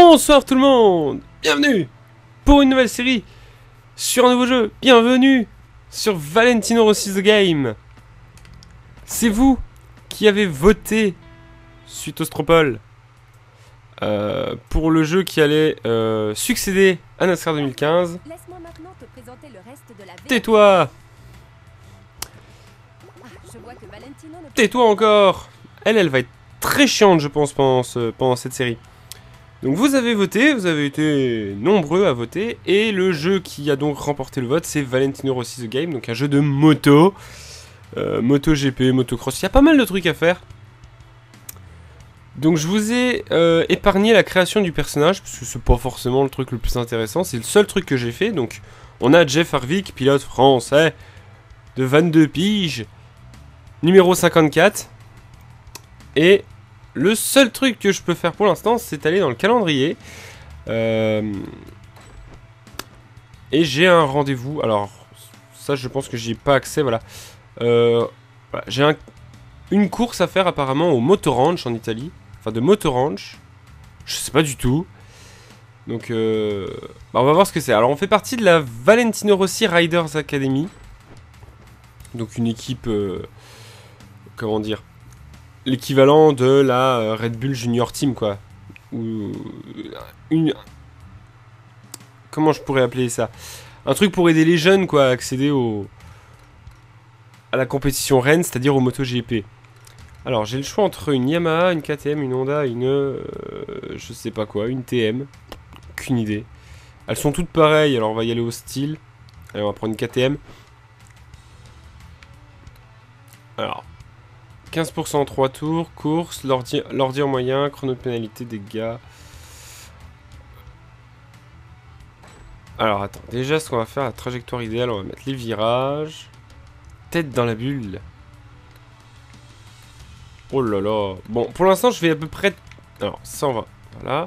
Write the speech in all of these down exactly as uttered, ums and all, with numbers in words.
Bonsoir tout le monde. Bienvenue pour une nouvelle série sur un nouveau jeu. Bienvenue sur Valentino Rossi The Game. C'est vous qui avez voté suite au Stropole euh, pour le jeu qui allait euh, succéder à NASCAR deux mille quinze. Tais-toi. Tais-toi encore. Elle, elle va être très chiante, je pense, pendant, ce, pendant cette série. Donc vous avez voté, vous avez été nombreux à voter, et le jeu qui a donc remporté le vote, c'est Valentino Rossi The Game, donc un jeu de moto, euh, moto G P, motocross, il y a pas mal de trucs à faire. Donc je vous ai euh, épargné la création du personnage, parce que c'est pas forcément le truc le plus intéressant, c'est le seul truc que j'ai fait. Donc on a Jeff Harvick, pilote français, de vingt-deux piges, numéro cinquante-quatre, et... le seul truc que je peux faire pour l'instant, c'est aller dans le calendrier. Euh... Et j'ai un rendez-vous. Alors, ça, je pense que j'y ai pas accès. Voilà. Euh... voilà. J'ai un... une course à faire apparemment au Motoranch en Italie. Enfin, de Motoranch. Je sais pas du tout. Donc, euh... bah, on va voir ce que c'est. Alors, on fait partie de la Valentino Rossi Riders Academy. Donc, une équipe. Euh... Comment dire ? L'équivalent de la Red Bull Junior Team, quoi. Ou une... Comment je pourrais appeler ça? Un truc pour aider les jeunes, quoi, à accéder au... à la compétition reine, c'est-à-dire au MotoGP. Alors, j'ai le choix entre une Yamaha, une K T M, une Honda, une... Euh, je sais pas quoi, une T M. Aucune idée. Elles sont toutes pareilles, alors on va y aller au style. Allez, on va prendre une K T M. Alors... quinze pour cent en trois tours, course, l'ordi en moyen, chrono de pénalité, dégâts. Alors attends, déjà ce qu'on va faire, la trajectoire idéale, on va mettre les virages. Tête dans la bulle. Oh là là. Bon, pour l'instant je vais à peu près... Alors, ça on va... Voilà.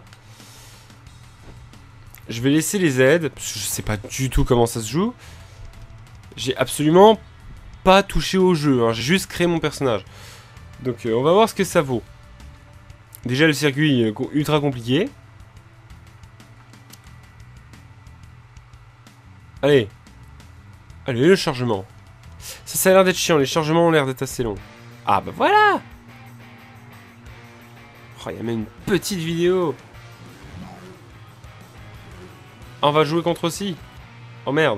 Je vais laisser les aides, parce que je sais pas du tout comment ça se joue. J'ai absolument pas touché au jeu, hein. J'ai juste créé mon personnage. Donc euh, on va voir ce que ça vaut. Déjà le circuit est ultra compliqué. Allez. Allez, le chargement. Ça, ça a l'air d'être chiant, les chargements ont l'air d'être assez longs. Ah bah voilà. Oh, il y a même une petite vidéo. Ah, on va jouer contre aussi. Oh merde.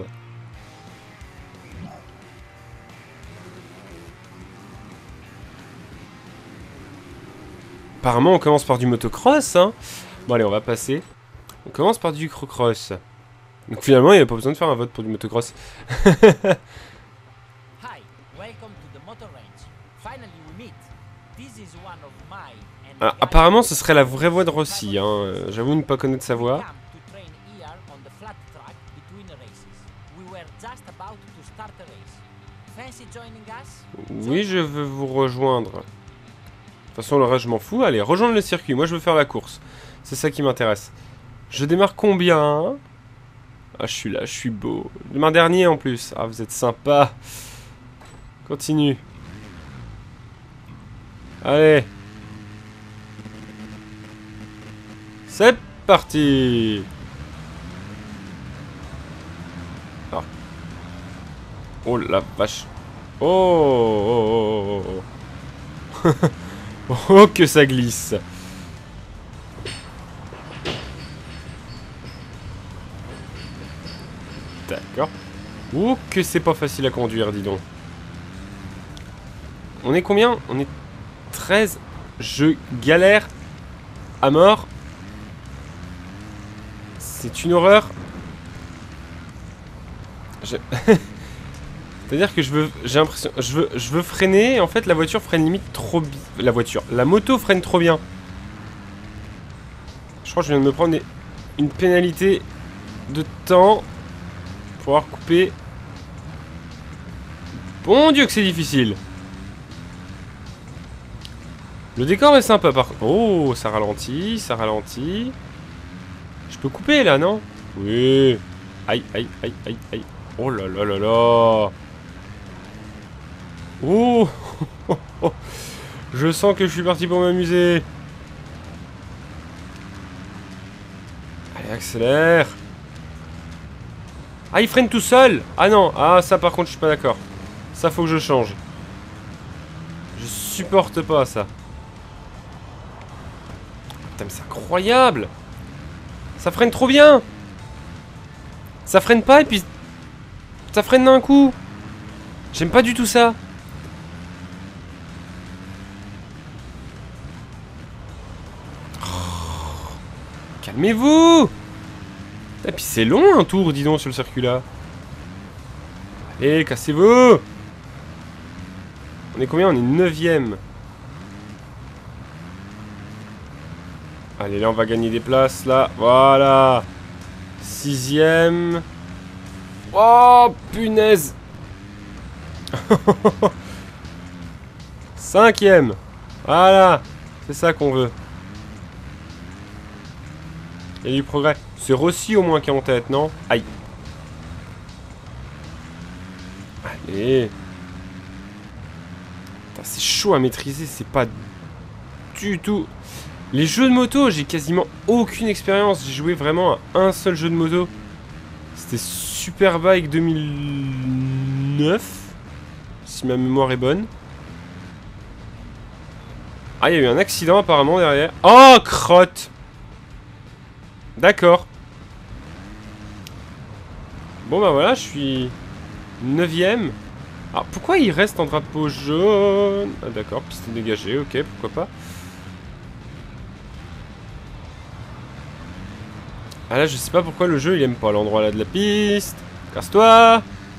Apparemment, on commence par du motocross, hein. Bon, allez, on va passer. On commence par du crocross. Donc finalement, il n'y a pas besoin de faire un vote pour du motocross. Alors, apparemment, ce serait la vraie voix de Rossi, hein. J'avoue ne pas connaître sa voix. Oui, je veux vous rejoindre. De toute façon, le reste, je m'en fous. Allez, rejoindre le circuit. Moi, je veux faire la course. C'est ça qui m'intéresse. Je démarre combien? Ah, je suis là, je suis beau. Je démarre dernier, en plus. Ah, vous êtes sympa. Continue. Allez. C'est parti. Ah. Oh, la vache. Oh, oh, oh, oh, oh. Oh, que ça glisse. D'accord. Oh, que c'est pas facile à conduire, dis donc. On est combien? On est treize. Je galère à mort. C'est une horreur. Je... C'est-à-dire que je veux, j'ai l'impression, je veux, je veux freiner, et en fait la voiture freine limite trop bien. La voiture, la moto freine trop bien. Je crois que je viens de me prendre des, une pénalité de temps pour avoir coupé. Bon Dieu que c'est difficile. Le décor est sympa par contre. Oh, ça ralentit, ça ralentit. Je peux couper là, non? Oui. Aïe, aïe, aïe, aïe, aïe. Oh là là là là. Oh. Je sens que je suis parti pour m'amuser. Allez, accélère. Ah, il freine tout seul. Ah non, ah ça par contre je suis pas d'accord. Ça faut que je change. Je supporte pas ça. Putain mais c'est incroyable. Ça freine trop bien. Ça freine pas et puis ça freine d'un coup. J'aime pas du tout ça. Oh, calmez-vous. Et puis c'est long un tour, dis donc, sur le circuit là. Allez, cassez-vous. On est combien? On est neuvième. Allez, là on va gagner des places, là. Voilà. Sixième. Oh, punaise. Cinquième. Voilà. C'est ça qu'on veut. Il y a du progrès. C'est Rossi au moins qui est en tête, non? Aïe. Allez. C'est chaud à maîtriser, c'est pas du tout... Les jeux de moto, j'ai quasiment aucune expérience. J'ai joué vraiment à un seul jeu de moto. C'était Superbike deux mille neuf, si ma mémoire est bonne. Ah, il y a eu un accident apparemment derrière. Oh, crotte. D'accord. Bon bah voilà, je suis neuvième. Alors pourquoi il reste en drapeau jaune? Ah d'accord, piste dégagée, ok, pourquoi pas. Ah là je sais pas pourquoi le jeu il aime pas l'endroit là de la piste. Casse-toi.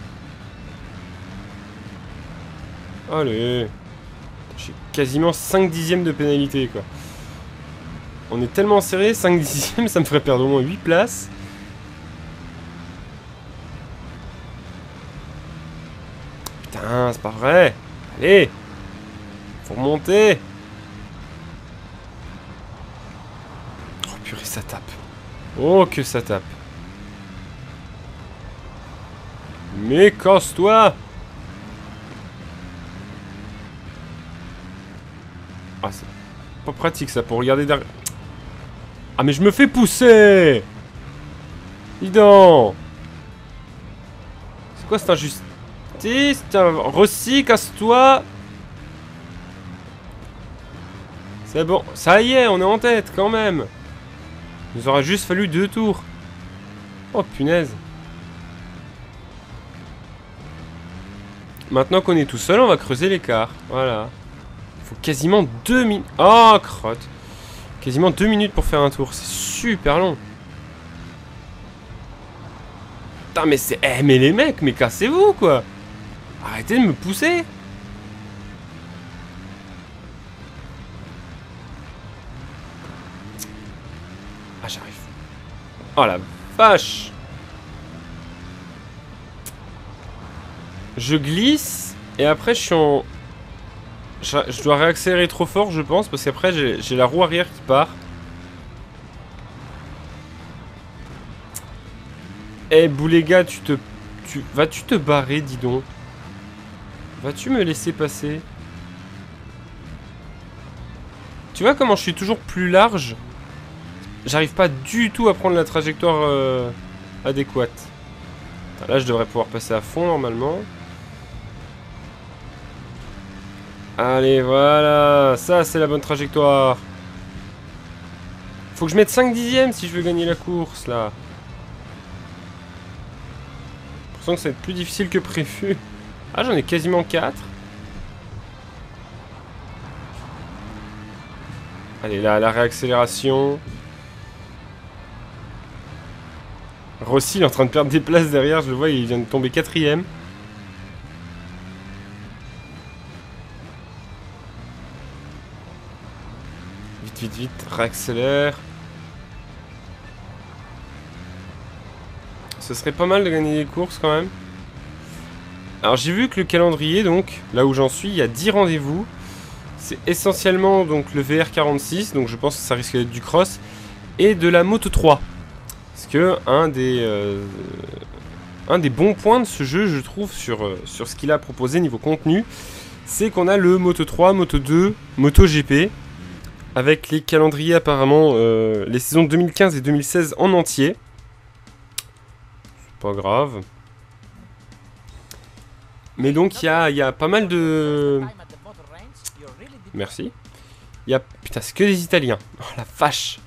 Allez. J'ai quasiment cinq dixièmes de pénalité quoi. On est tellement serré, cinq dixièmes ça me ferait perdre au moins huit places. Putain, c'est pas vrai. Allez. Faut remonter. Oh purée, ça tape. Oh que ça tape. Mais casse-toi. Ah, c'est pas pratique ça pour regarder derrière. Ah mais je me fais pousser. Dis donc. C'est quoi cette injustice? Tiens, Rossi, casse-toi. C'est bon, ça y est, on est en tête quand même. Il nous aura juste fallu deux tours. Oh punaise. Maintenant qu'on est tout seul, on va creuser l'écart. Voilà. Il faut quasiment deux minutes. Oh, crotte. Quasiment deux minutes pour faire un tour. C'est super long. Putain, mais c'est... Eh, mais les mecs, mais cassez-vous, quoi. Arrêtez de me pousser. Ah, j'arrive. Oh, la vache. Je glisse. Et après, je suis en... Je, je dois réaccélérer trop fort, je pense. Parce qu'après, j'ai la roue arrière qui part. Eh, Boulega, tu te... Tu... Vas-tu te barrer, dis donc? Vas-tu me laisser passer? Tu vois comment je suis toujours plus large? J'arrive pas du tout à prendre la trajectoire euh, adéquate. Là, je devrais pouvoir passer à fond, normalement. Allez, voilà. Ça, c'est la bonne trajectoire. Faut que je mette cinq dixièmes si je veux gagner la course, là. J'ai l'impression que ça va être plus difficile que prévu. Ah, j'en ai quasiment quatre. Allez, là, la réaccélération. Rossi, il est en train de perdre des places derrière. Je le vois, il vient de tomber quatrième. Vite, vite, vite. Réaccélère. Ce serait pas mal de gagner des courses quand même. Alors j'ai vu que le calendrier, donc, là où j'en suis, il y a dix rendez-vous. C'est essentiellement donc le V R quarante-six, donc je pense que ça risque d'être du cross. Et de la Moto trois. Parce que un des, euh, un des bons points de ce jeu, je trouve, sur, euh, sur ce qu'il a proposé niveau contenu, c'est qu'on a le Moto trois, Moto deux, Moto G P. avec les calendriers apparemment, euh, les saisons deux mille quinze et deux mille seize en entier. C'est pas grave. Mais donc il y a, y a pas mal de... Merci. Il y a... Putain, c'est que des Italiens. Oh la vache.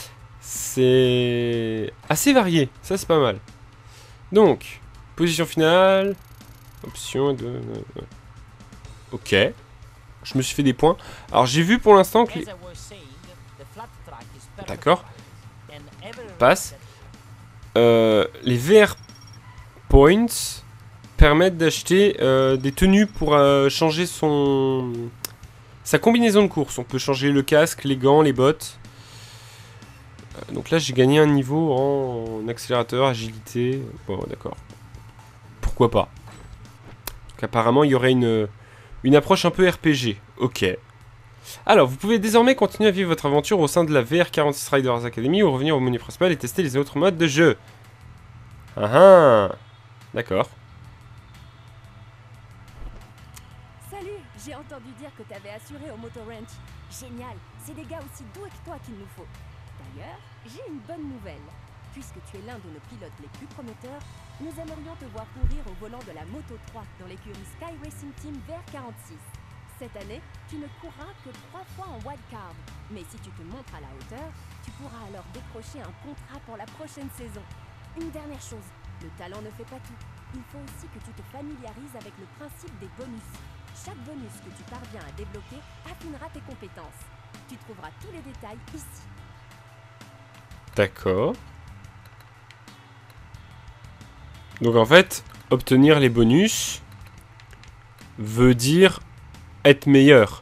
C'est assez varié, ça c'est pas mal. Donc, position finale. Option de... Ok. Je me suis fait des points. Alors j'ai vu pour l'instant que... Les... D'accord. Passe. Euh, les V R Points permettent d'acheter euh, des tenues pour euh, changer son... sa combinaison de course. On peut changer le casque, les gants, les bottes. Euh, donc là j'ai gagné un niveau en, en accélérateur, agilité. Bon d'accord. Pourquoi pas. Donc apparemment il y aurait une, une approche un peu R P G. Ok. Alors vous pouvez désormais continuer à vivre votre aventure au sein de la V R quarante-six Riders Academy ou revenir au menu principal et tester les autres modes de jeu. Ah ah. D'accord. Salut, j'ai entendu dire que t'avais assuré au Moto Ranch. Génial, c'est des gars aussi doués que toi qu'il nous faut. D'ailleurs, j'ai une bonne nouvelle. Puisque tu es l'un de nos pilotes les plus prometteurs, nous aimerions te voir courir au volant de la Moto trois dans l'écurie Sky Racing Team V R quarante-six. Cette année, tu ne courras que trois fois en wildcard. Mais si tu te montres à la hauteur, tu pourras alors décrocher un contrat pour la prochaine saison. Une dernière chose, le talent ne fait pas tout. Il faut aussi que tu te familiarises avec le principe des bonus. Chaque bonus que tu parviens à débloquer affinera tes compétences. Tu trouveras tous les détails ici. D'accord. Donc en fait, obtenir les bonus veut dire être meilleur.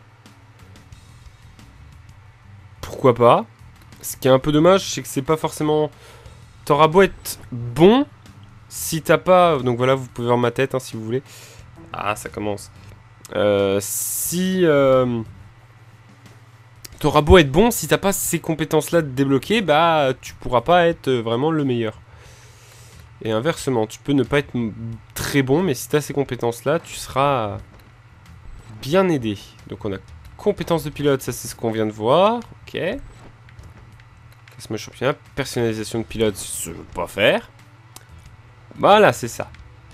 Pourquoi pas? Ce qui est un peu dommage, c'est que c'est pas forcément... T'auras beau être bon, si t'as pas... Donc voilà, vous pouvez voir ma tête hein, si vous voulez. Ah, ça commence. Euh, si... Euh... T'auras beau être bon, si t'as pas ces compétences-là de débloquer, bah tu pourras pas être vraiment le meilleur. Et inversement, tu peux ne pas être très bon, mais si t'as ces compétences-là, tu seras bien aidé. Donc on a compétences de pilote, ça c'est ce qu'on vient de voir. Ok. Classement championnat, personnalisation de pilote, je veux pas faire. Voilà, c'est ça.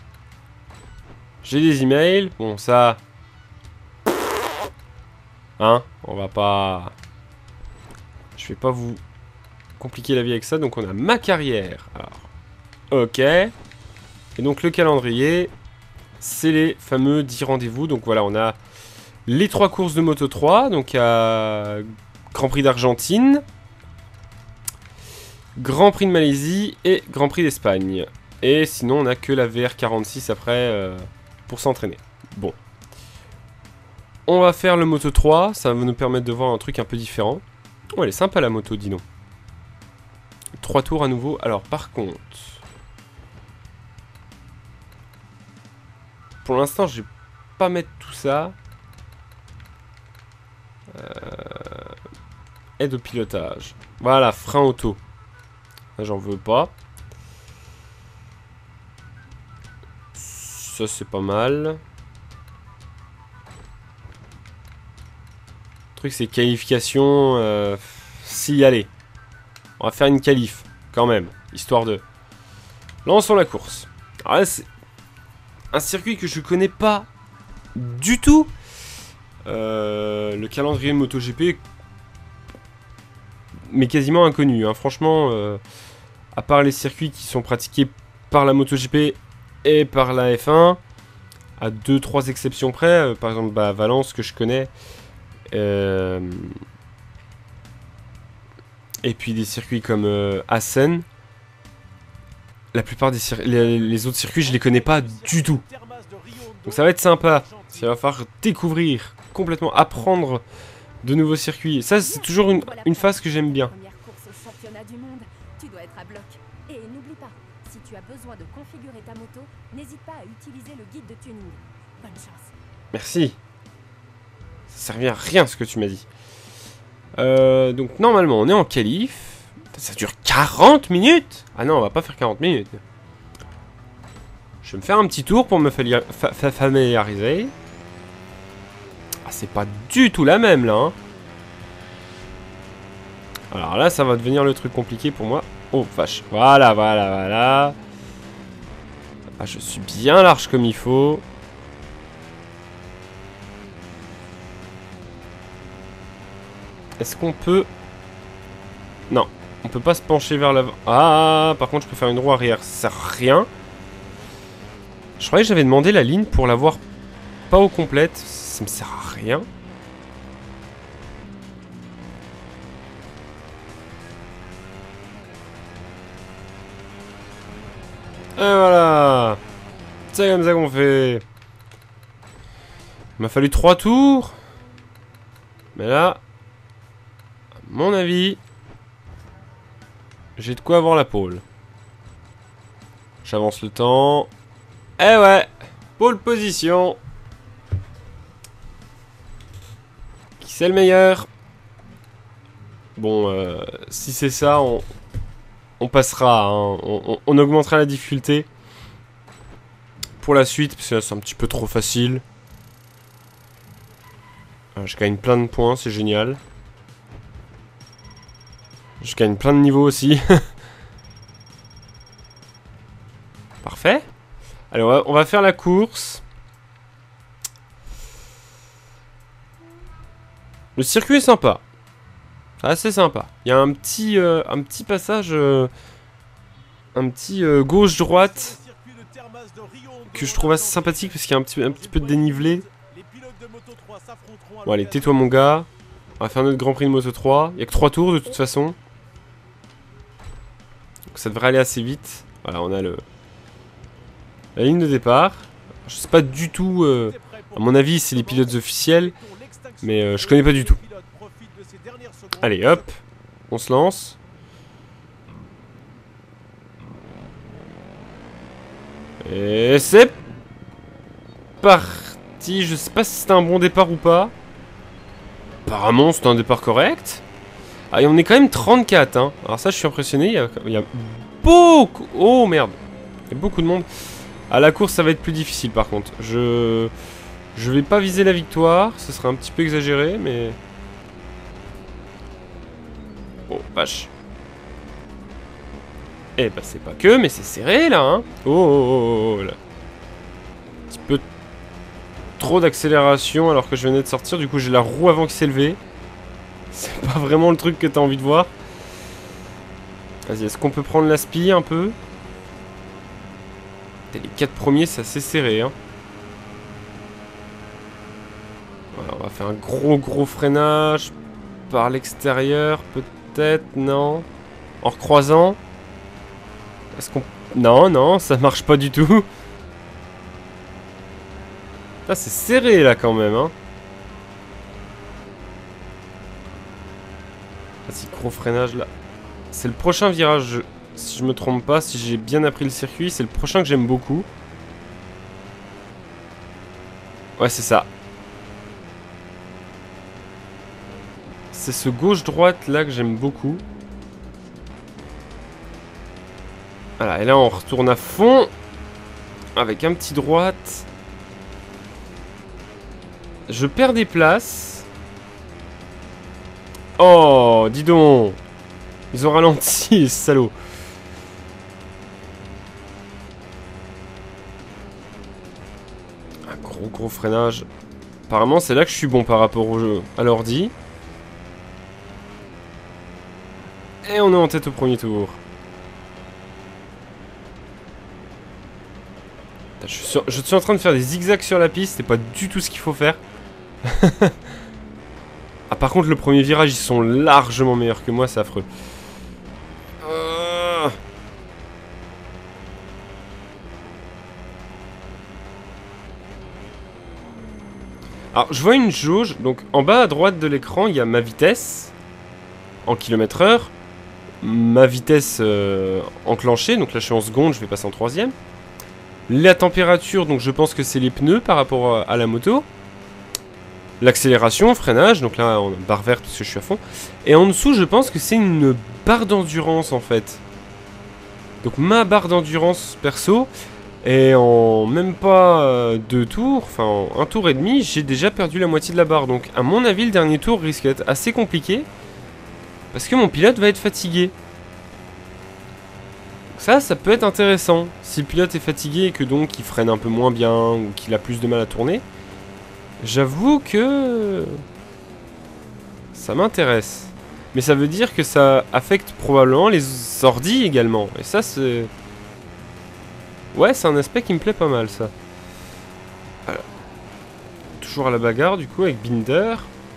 J'ai des emails, bon ça... Hein, on va pas... Je vais pas vous compliquer la vie avec ça. Donc on a ma carrière. Alors, ok. Et donc le calendrier, c'est les fameux dix rendez-vous. Donc voilà, on a les trois courses de Moto trois. Donc à Grand Prix d'Argentine, Grand Prix de Malaisie et Grand Prix d'Espagne. Et sinon on a que la V R quarante-six après euh, pour s'entraîner. Bon. On va faire le Moto trois, ça va nous permettre de voir un truc un peu différent. Oh, elle est sympa la moto, dis donc. Trois tours à nouveau. Alors, par contre... Pour l'instant, je vais pas mettre tout ça. Euh... Aide au pilotage. Voilà, frein auto. Là, j'en veux pas. Ça, c'est pas mal. Le truc c'est qualification, euh, si allez, on va faire une qualif quand même, histoire de... Lançons la course. Alors là c'est un circuit que je connais pas du tout. Euh, le calendrier MotoGP, mais quasiment inconnu, hein. Franchement, euh, à part les circuits qui sont pratiqués par la MotoGP et par la F un, à deux trois exceptions près, euh, par exemple bah, Valence que je connais. Euh... Et puis des circuits comme euh, Assen. La plupart des les, les autres circuits, je les connais pas du tout. Donc ça va être sympa. Il va falloir découvrir, complètement apprendre de nouveaux circuits. Ça, c'est toujours une, une phase que j'aime bien. Tu dois être à bloc. Et n'oublie pas, si tu as besoin de configurer ta moto, n'hésite pas à utiliser le guide de tuning. Bonne chance. Merci. Ça servait à rien ce que tu m'as dit. Euh, donc normalement on est en qualif. Ça dure quarante minutes. Ah non, on va pas faire quarante minutes. Je vais me faire un petit tour pour me familiariser. Ah, c'est pas du tout la même là. Hein. Alors là, ça va devenir le truc compliqué pour moi. Oh, vache. Voilà, voilà, voilà. Ah, je suis bien large comme il faut. Est-ce qu'on peut... Non, on peut pas se pencher vers l'avant. Ah, par contre, je peux faire une roue arrière. Ça sert à rien. Je croyais que j'avais demandé la ligne pour l'avoir pas au complète. Ça me sert à rien. Et voilà. C'est comme ça qu'on fait. Il m'a fallu trois tours. Mais là, à mon avis, j'ai de quoi avoir la pole. J'avance le temps. Eh ouais, pole position. Qui c'est le meilleur? Bon, euh, si c'est ça, on, on passera. Hein. On, on, on augmentera la difficulté pour la suite, parce que là c'est un petit peu trop facile. Je gagne plein de points, c'est génial. Je gagne plein de niveaux aussi. Parfait. Allez, on va, on va faire la course. Le circuit est sympa. C'est assez sympa. Il y a un petit, euh, un petit passage... Euh, un petit euh, gauche-droite que je trouve assez sympathique parce qu'il y a un petit, un petit peu de dénivelé. Bon allez, tais-toi mon gars. On va faire notre Grand Prix de Moto trois. Il n'y a que trois tours de toute façon. Donc ça devrait aller assez vite. Voilà, on a le la ligne de départ. Je sais pas du tout... Euh, à mon avis, c'est les pilotes officiels. Mais euh, je connais pas du tout. Allez, hop. On se lance. Et c'est parti. Je sais pas si c'était un bon départ ou pas. Apparemment, c'était un départ correct. Ah, et on est quand même trente-quatre. Hein. Alors ça, je suis impressionné. Il y a, il y a beaucoup... Oh, merde. Il y a beaucoup de monde. À la course, ça va être plus difficile, par contre. Je... Je vais pas viser la victoire. Ce serait un petit peu exagéré, mais... Oh, vache. Eh bah, c'est pas que, mais c'est serré, là, hein. Oh, oh, oh, oh, là. Un petit peu... trop d'accélération alors que je venais de sortir. Du coup, j'ai la roue avant qui s'est levée. C'est pas vraiment le truc que t'as envie de voir. Vas-y, est-ce qu'on peut prendre l'aspi un peu? Les quatre premiers, c'est assez serré. Hein. Voilà, on va faire un gros gros freinage par l'extérieur, peut-être, non? En recroisant? Est-ce qu'on... Non, non, ça marche pas du tout. Là, c'est serré, là, quand même, hein. Vas-y, gros freinage, là. C'est le prochain virage, si je me trompe pas, si j'ai bien appris le circuit. C'est le prochain que j'aime beaucoup. Ouais, c'est ça. C'est ce gauche-droite, là, que j'aime beaucoup. Voilà, et là, on retourne à fond. Avec un petit droite. Je perds des places. Oh, dis donc. Ils ont ralenti, les salauds. Un gros gros freinage. Apparemment, c'est là que je suis bon par rapport au jeu, à l'ordi. Et on est en tête au premier tour. Je suis, sur, je suis en train de faire des zigzags sur la piste. C'est pas du tout ce qu'il faut faire. Ah, par contre, le premier virage, ils sont largement meilleurs que moi. C'est affreux. Euh... Alors, je vois une jauge. Donc, en bas à droite de l'écran, il y a ma vitesse en kilomètres heure. Ma vitesse euh, enclenchée. Donc là, je suis en seconde. Je vais passer en troisième. La température, donc je pense que c'est les pneus par rapport à la moto. L'accélération, freinage, donc là on a barre verte parce que je suis à fond. Et en dessous, je pense que c'est une barre d'endurance en fait. Donc ma barre d'endurance perso. Et en même pas euh, deux tours, enfin en un tour et demi, j'ai déjà perdu la moitié de la barre. Donc à mon avis, le dernier tour risque d'être assez compliqué. Parce que mon pilote va être fatigué. Ça, ça peut être intéressant. Si le pilote est fatigué et que donc il freine un peu moins bien ou qu'il a plus de mal à tourner, j'avoue que ça m'intéresse. Mais ça veut dire que ça affecte probablement les ordis également. Et ça, c'est... Ouais, c'est un aspect qui me plaît pas mal, ça. Alors. Toujours à la bagarre, du coup, avec Binder.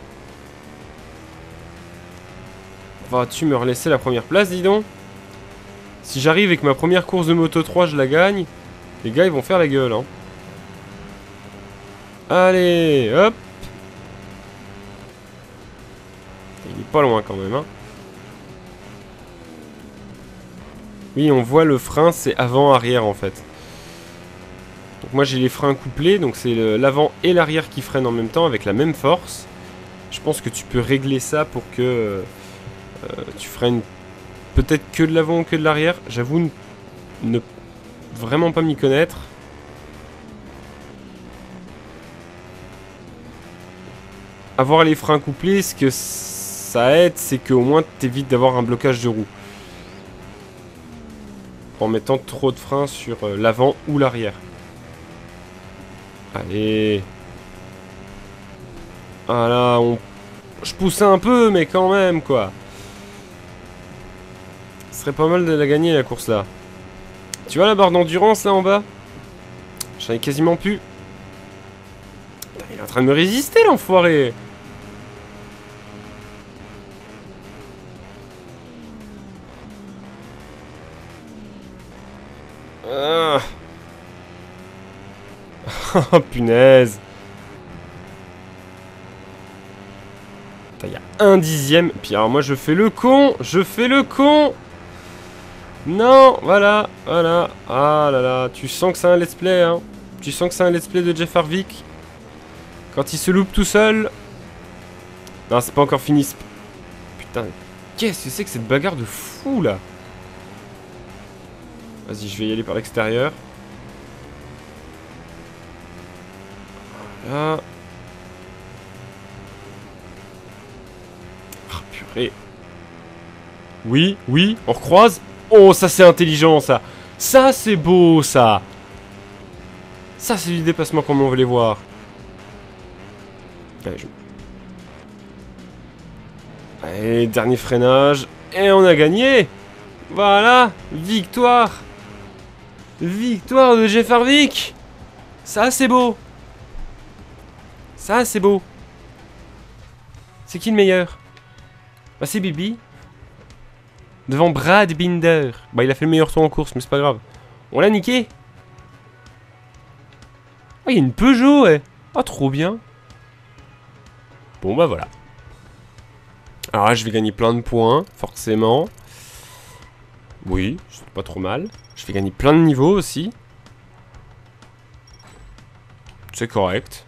Vas-tu me relaisser la première place, dis donc? Si j'arrive avec ma première course de Moto trois, je la gagne. Les gars, ils vont faire la gueule, hein. Allez, hop. Il est pas loin quand même, hein. Oui, on voit le frein, c'est avant-arrière en fait. Donc moi j'ai les freins couplés, donc c'est l'avant et l'arrière qui freinent en même temps avec la même force. Je pense que tu peux régler ça pour que euh, tu freines peut-être que de l'avant ou que de l'arrière. J'avoue ne, ne vraiment pas m'y connaître. Avoir les freins couplés, ce que ça aide, c'est qu'au moins t'évites d'avoir un blocage de roue. En mettant trop de freins sur euh, l'avant ou l'arrière. Allez. Voilà, on... je poussais un peu, mais quand même, quoi. Ce serait pas mal de la gagner, la course, là. Tu vois la barre d'endurance, là, en bas? J'en ai quasiment plus. Putain, il est en train de me résister, l'enfoiré. Ah. Oh punaise. Il y a un dixième. Puis alors moi je fais le con. Je fais le con. Non, voilà, voilà. Ah là là, tu sens que c'est un let's play, hein. Tu sens que c'est un let's play de Jeff Harvick. Quand il se loupe tout seul. Non, c'est pas encore fini. Putain, qu'est-ce que c'est que cette bagarre de fou là? Vas-y, je vais y aller par l'extérieur. Voilà. Ah, purée. Oui, oui, on recroise. Oh, ça c'est intelligent, ça. Ça c'est beau, ça. Ça c'est du dépassement comme on veut les voir. Allez, je... Allez, dernier freinage. Et on a gagné. Voilà, victoire. Victoire de Jeff Harvick. Ça c'est beau. Ça c'est beau. C'est qui le meilleur? Bah c'est Bibi. Devant Brad Binder. Bah il a fait le meilleur tour en course, mais c'est pas grave. On l'a niqué. Ah, il y a une Peugeot, ouais. Ah, trop bien. Bon bah voilà. Alors là je vais gagner plein de points, forcément. Oui, c'est pas trop mal. Je vais gagner plein de niveaux aussi. C'est correct.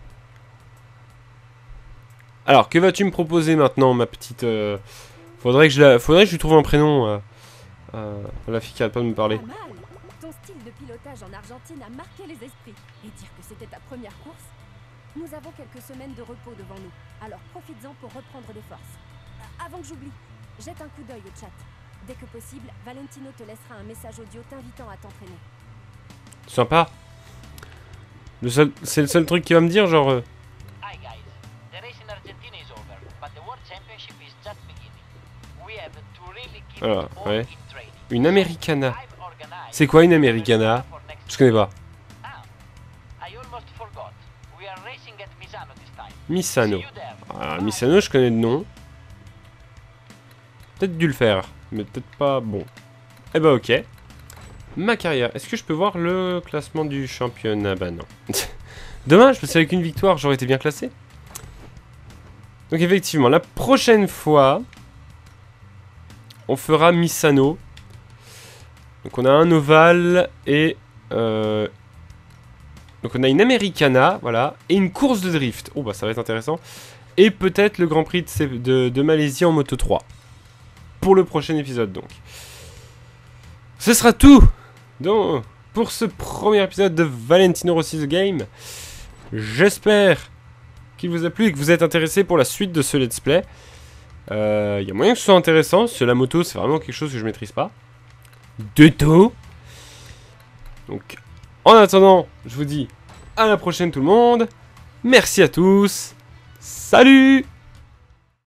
Alors, que vas-tu me proposer maintenant, ma petite... Euh... Faudrait, que je la... Faudrait que je lui trouve un prénom. Euh... Euh... La fille qui arrête pas de me parler. Pas mal. Ton style de pilotage en Argentine a marqué les esprits. Et dire que c'était ta première course? Nous avons quelques semaines de repos devant nous. Alors profites-en pour reprendre des forces. Euh, avant que j'oublie, jette un coup d'œil au chat. Dès que possible, Valentino te laissera un message audio t'invitant à t'entraîner. Sympa. Le seul, c'est le seul truc qui va me dire, genre... Euh... Hi guys, the race in Argentina is over, but the World Championship is just beginning. We have to really keep Voilà, all ouais. in training. Une Americana. I've organized C'est quoi une Americana? for next Je connais pas. Ah, I almost forgot. We are racing at Misano this time. Misano. See you there. Ah, Misano, je connais le nom. Peut-être dû le faire, mais peut-être pas bon. Eh bah ok. Ma carrière. Est-ce que je peux voir le classement du championnat? Bah non. Dommage, parce qu'avec une victoire, j'aurais été bien classé. Donc effectivement, la prochaine fois, on fera Misano. Donc on a un ovale et... Euh, donc on a une Americana, voilà, et une course de drift. Oh bah ça va être intéressant. Et peut-être le Grand Prix de, de, de Malaisie en Moto trois. Pour le prochain épisode donc. Ce sera tout donc, pour ce premier épisode de Valentino Rossi The Game. J'espère qu'il vous a plu et que vous êtes intéressé pour la suite de ce let's play. Il euh, y a moyen que ce soit intéressant, parce que la moto c'est vraiment quelque chose que je maîtrise pas. De tout. Donc en attendant, je vous dis à la prochaine tout le monde. Merci à tous. Salut!